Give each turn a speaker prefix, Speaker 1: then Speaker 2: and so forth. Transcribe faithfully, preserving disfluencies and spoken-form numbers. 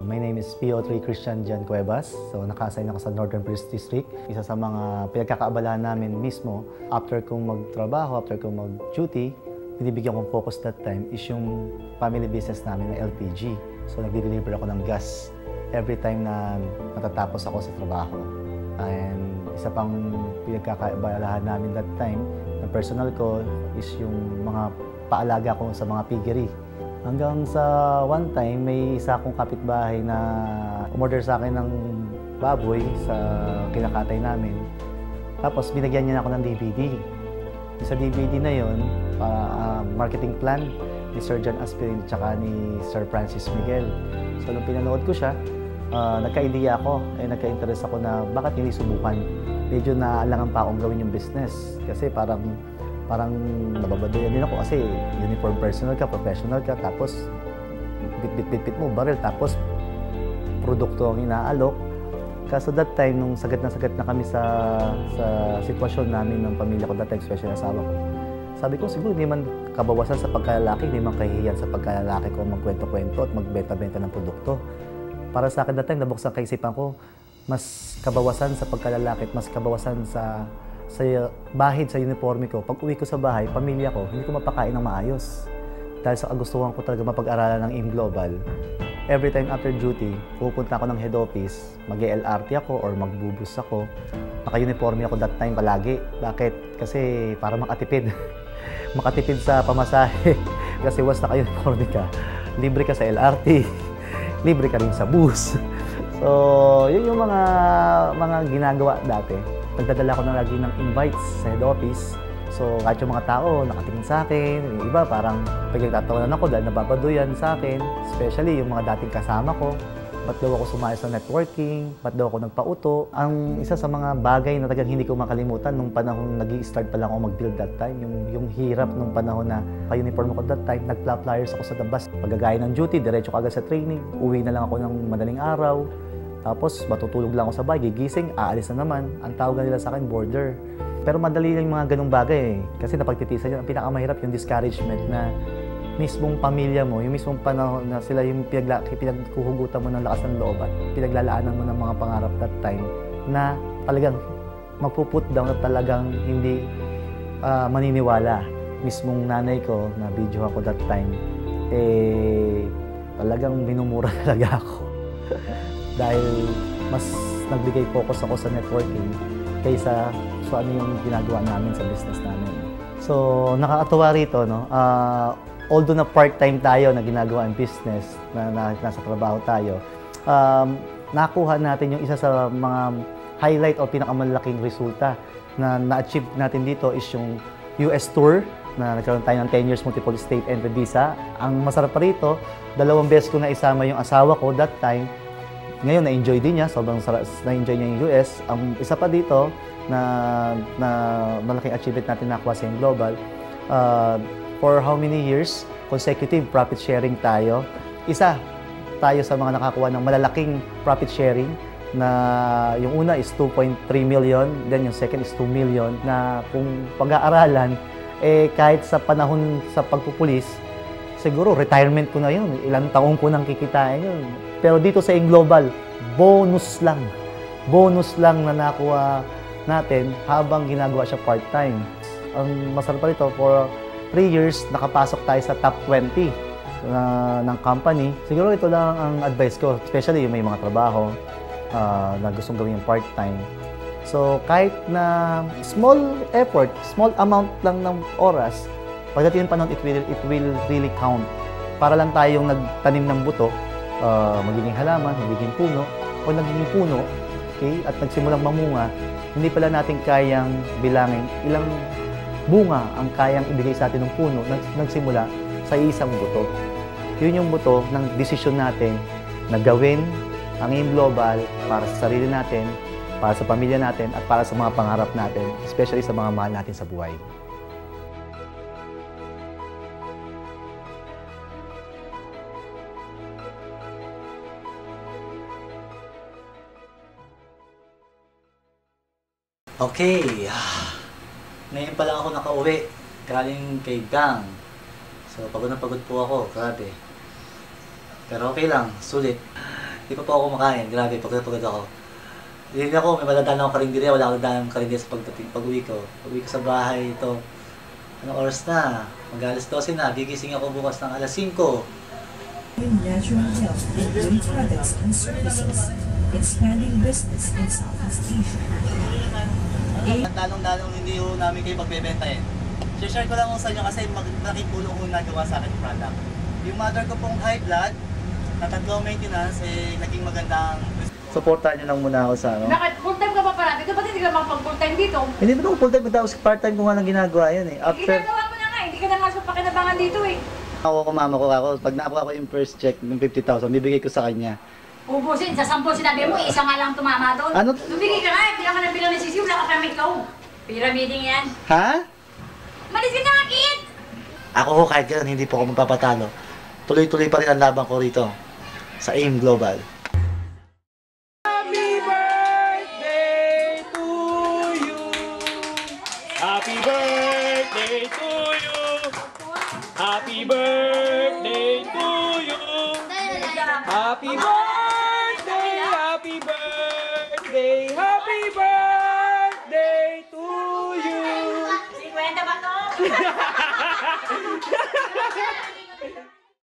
Speaker 1: My name is P O three Kristian Cuevas. So naka-assign ako sa Northern Police District. Isa sa mga pinagkakaabalahan namin mismo, after kong magtrabaho, after kong mag-duty, binibigyan kong focus that time is yung family business namin na L P G. So nagdi-deliver ako ng gas every time na matatapos ako sa trabaho. And isa pang pinagkakaabalahan namin that time na personal ko is yung mga paalaga ko sa mga piggery. Hanggang sa one time, may isa akong kapitbahay na umorder sa akin ng baboy sa kinakatay namin. Tapos binigyan niya ako ng D V D. Sa D V D na yon, para uh, marketing plan ni Sir John Aspirin at saka ni Sir Francis Miguel. So nung pinanood ko siya, uh, nagka-idea ako, eh, nagka-interest ako na bakit hindi subukan. Medyo naalangan pa akong gawin yung business kasi parang parang nababadoyan din ako kasi uniform personal ka, professional ka, tapos bit-bit-bit mo, baril, tapos produkto ang inaalok. Kaso that time, nung sagat na sagat na kami sa, sa sitwasyon namin ng pamilya ko, that time, especially asawa ko, sabi ko, siguro hindi man kabawasan sa pagkalalaki, hindi man kahihiyan sa pagkalalaki ko magkwento-kwento at magbenta-benta ng produkto. Para sa akin that time, nabuksan kaisipan ko, mas kabawasan sa pagkalalaki at mas kabawasan sa sa bahid, sa uniforme ko. Pag uwi ko sa bahay, pamilya ko, hindi ko mapakain ng maayos. Dahil sa kagustuhan ko talaga mapag-aralan ng A I M Global, every time after duty, pupunta ako ng head office, mag-L R T ako or magbubus ako. Naka-uniforme ako that time palagi. Bakit? Kasi para makatipid. Makatipid sa pamasahe. Kasi once naka-uniforme ka, libre ka sa L R T, libre ka rin sa bus. So, yun yung mga, mga ginagawa dati. Nagdadala ko na lagi ng invites sa head office. So, kahit yung mga tao nakatingin sa akin, yung iba parang pagkagtatawanan ako dahil nababaduyan sa akin. Especially yung mga dating kasama ko. Ba't daw ako sumayos sa networking? Ba't daw ako nagpauto? Ang isa sa mga bagay na talagang hindi ko makalimutan nung panahon nag-i-start pa lang ako mag-build that time, yung, yung hirap nung panahon na pa-uniform ako that time, nag-flyers ako sa the bus. Pagagaya ng duty, diretso kagad sa training. Uwi na lang ako ng madaling araw. Tapos matutulog lang ako sa bahay, gigising, aalis na naman. Ang tawag nila sa akin, border. Pero madali lang yung mga ganung bagay eh. Kasi napagtitisan yun, ang pinakamahirap yung discouragement na mismong pamilya mo, yung mismong panahon na sila yung pinagla pinagkuhugutan mo ng lakas ng loob at pinaglalaanan mo ng mga pangarap that time na talagang magpuput down at talagang hindi uh, maniniwala. Mismong nanay ko na video ako that time, eh talagang minumura talaga ako. Dahil mas nagbigay focus ako sa networking kaysa sa ano yung ginagawa namin sa business namin. So, nakakatuwa rito, no? Uh, although na part-time tayo na ginagawa ang business, na, na nasa trabaho tayo, um, nakuha natin yung isa sa mga highlight o pinakamalaking resulta na na-achieve natin dito is yung U S tour na nagkaroon tayo ng ten years multiple state entry visa. Ang masarap pa rito, dalawang beses ko na isama yung asawa ko that time. Ngayon, na-enjoy din niya. Sobrang na-enjoy niya yung U S. Ang isa pa dito na, na malaking achievement natin nakuha sa A I M Global, uh, for how many years, consecutive profit sharing tayo. Isa tayo sa mga nakakuha ng malalaking profit sharing na yung una is two point three million, then yung second is two million na kung pag-aaralan, eh kahit sa panahon sa pagpupulis, siguro retirement ko na yun. Ilang taong ko nang kikitain yun. Pero dito sa A I M Global, bonus lang. Bonus lang na nakuha natin habang ginagawa siya part-time. Ang masarap pa rito, for three years, nakapasok tayo sa top twenty uh, ng company. Siguro ito lang ang advice ko, especially yung may mga trabaho uh, na gustong gawin yung part-time. So, kahit na small effort, small amount lang ng oras, pagdating ng panahon, it will, it will really count. Para lang tayong nagtanim ng buto, Uh, magiging halaman, magiging puno, o nagiging puno, okay, at nagsimulang mamunga, hindi pala natin kayang bilangin ilang bunga ang kayang ibigay sa atin ng puno na nagsimula sa isang buto. Yun yung buto ng desisyon natin na gawin ang A I M Global para sa sarili natin, para sa pamilya natin, at para sa mga pangarap natin, especially sa mga mahal natin sa buhay. Okay, ngayon pa lang ako nakauwi, galing kay Gang. So, pagod na pagod po ako, grabe. Pero okay lang, sulit. Hindi pa po ako kumakain. Grabe, pagod-pagod ako. Hindi ako, may madadaan akong karinderya. Wala akong dadaan ng karinderya sa pagdating. Pag-uwi ko. Pag-uwi ko sa bahay ito. Anong oras na? Mag-alas dose na. Gigising ako bukas ng alas singko.
Speaker 2: Natural health and beauty products and services. Expanding business in Southeast Asia.
Speaker 1: Ang talong-talong hindi ho namin kayo pagbebentahin. Share ko lang ho sa inyo kasi malaking tulong ho nagawa sa akin yung product. Yung mother ko pong high blood, na tatlong maintenance, eh, naging magandang... Supportan nyo lang muna ako sa ano.
Speaker 3: Bakit? Full-time ka pa parati? Dapat hindi ka makapag full-time dito.
Speaker 1: Hindi mo ako full-time, tapos part-time ko nga lang ginagawa yan eh. After...
Speaker 3: Ginagawa mo na nga, hindi ka na nga sa pakinabangan dito eh.
Speaker 1: Ako ko mama ko ako, pag nakuha ko yung first check ng fifty thousand, bibigay ko sa kanya.
Speaker 3: Ubusin, sa sampo sinabi mo, isa nga lang tumama doon.
Speaker 1: Ano?
Speaker 3: Lumigay ka nga, bilang ka ng bilang ni Sisi, wala ka permit ka. Pyramiding yan.
Speaker 1: Ha?
Speaker 3: Malis ka na nga, kid!
Speaker 1: Ako ho, kahit ganun, hindi po ako magpapatalo. Tuloy-tuloy pa rin ang laban ko rito sa AIM Global.
Speaker 4: Happy birthday to you. Happy birthday to you. Happy birthday to you. Happy birthday, happy birthday, happy birthday to you.
Speaker 3: Si Kwenta ba to?